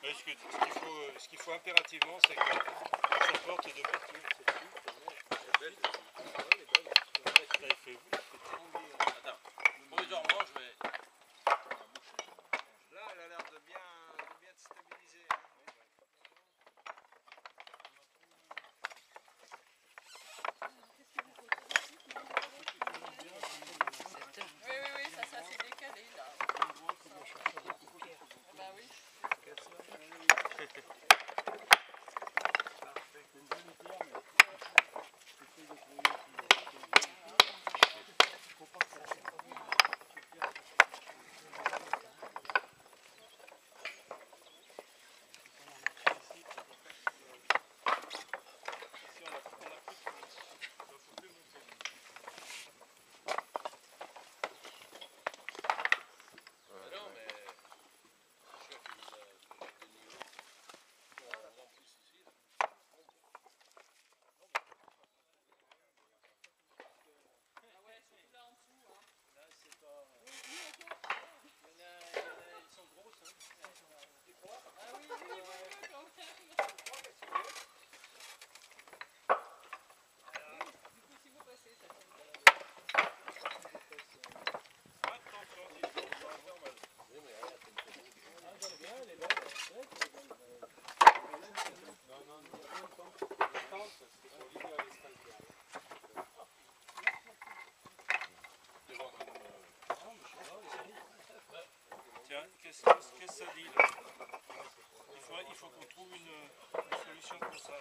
Ce qu'il faut impérativement, c'est que ça porte de partout. Attends, provisoirement, je vais... Là, elle a l'air de bien te stabiliser. Oui, ça s'est décalé là. Bah oui. Tiens, qu'est-ce que ça dit là? Il faut qu'on trouve une solution pour ça.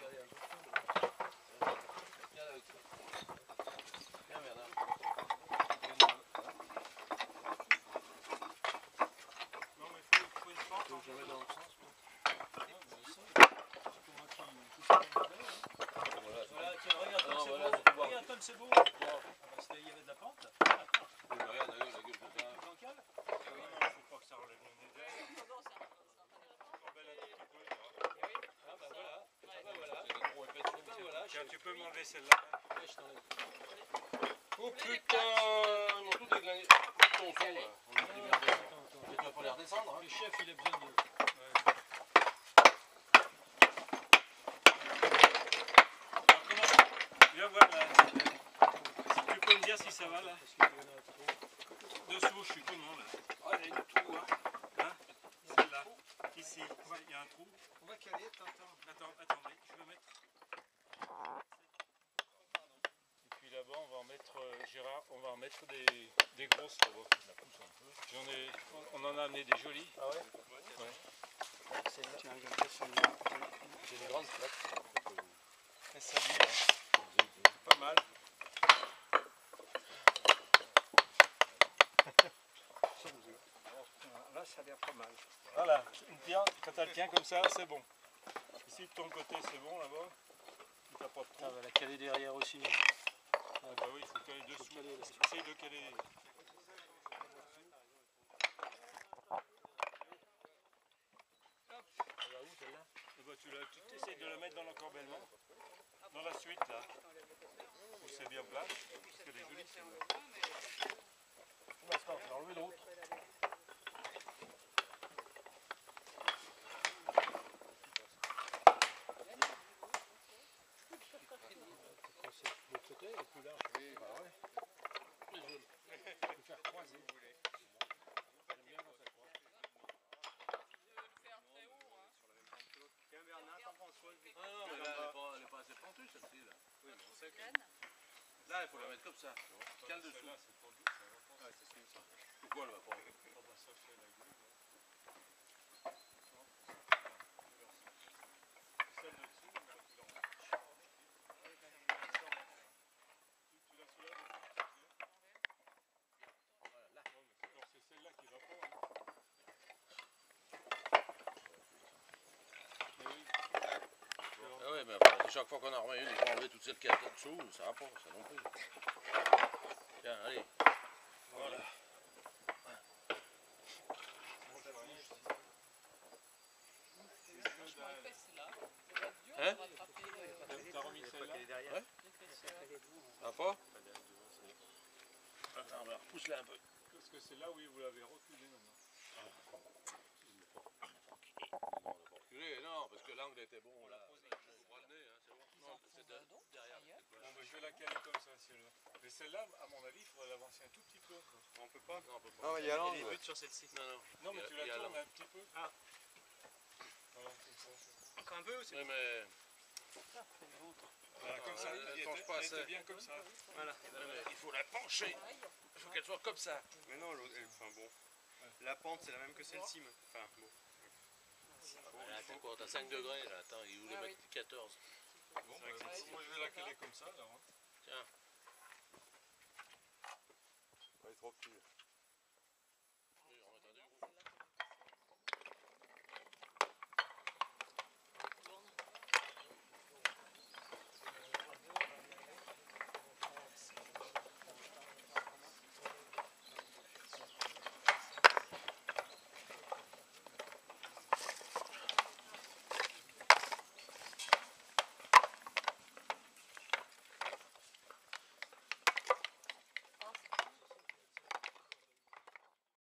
Non mais il faut une pente. Je mets dans le sens. Voilà, tiens, regarde comme c'est beau. Il y avait de la pente. Regarde, la gueule comme ça. Bancal. Non, il ne faut pas que ça relève le nez derrière. Tiens, tu peux m'enlever celle-là. Oh putain, ils m'ont tout déglingué. Ton son là. On est démerdé. Tu vas pas les redescendre, hein. Le chef, il a besoin de... Viens voir là. Tu peux me dire si ça va là? Dessous, je suis comment là? Ah, il y a une trou, hein. Celle-là. Ici, il y a un trou. On va caler, t'entends. Attendez, je vais mettre. Et puis là-bas, on va en mettre, Gérard, on va en mettre des grosses là-bas. On en a amené des jolies. Ah ouais? Ouais. Tiens, regarde, celle-là. J'ai des grandes plaques. Et ça dit, hein. Pas mal. Là, ça a l'air pas mal. Voilà, une pierre, quand elle tient comme ça, c'est bon. Ici de ton côté, c'est bon là-bas. Tu t'as pas de trou. On va la caler derrière aussi. Ah bah oui, il faut caler dessous. Essaye de caler. Elle va où celle-là? Eh ben, tu essayes de la mettre dans l'encorbellement. Dans la suite là. Où c'est bien plat. Parce qu'elle est jolie celle-là. Pour l'instant, je vais enlever l'autre. Le côté est plus large. Oui, bah ouais. Je vais faire croiser. J'aime bien quand ça croise. Tiens, Bernard, t'en prends soin. Ah non, mais là, elle est pas assez pentue celle-ci là. Oui, mais on sait que... Là, il faut la mettre comme ça. Cale dessous. Celle-là, c'est pas doux, ça va pas. Ouais, c'est ça. Pourquoi elle va pas? Ah bah ça fait la gueule. Celle de dessous, on va tu la remarques. Tu la soulèves. Voilà, là. Alors c'est celle-là qui va pas. Ah ouais, mais après, chaque fois qu'on en remet une, il faut enlever toute celle qui est en dessous, ça va pas, ça non plus. Tiens, allez. Voilà. Hein? T'as remis celle-là? Ouais. Ça va pas? Attends, ben, repousse-la un peu. Parce que c'est là où vous l'avez reculé maintenant. Non, on l'a pas était bon. On Là. la pose Vous prenez, hein, c'est bon. Non, c'est derrière. Non, mais je vais la caler comme ça, celle-là. Mais celle-là, à mon avis, il faudrait l'avancer un tout petit peu encore. On peut pas. Non, on peut pas. Non, mais il y a Il y a l'angle. des buts sur celle-ci. Non, non. Non, mais tu la Il y a tournes l'angle. un petit peu. Ah. Voilà, comme ça. Encore un peu ou c'est Oui, mais Voilà, comme ça. elle Elle penche était, pas elle était assez. bien comme ça. Voilà. il faut la pencher. Il faut qu'elle soit comme ça. Mais non, enfin bon. La pente c'est la même que celle-ci. Enfin bon. Là, t'as quoi? T'as 5 degrés là. Attends, il voulait Ah mettre 14. Bon, bah, moi, je vais la caler comme ça, alors. Tiens. Ouais, trop petit.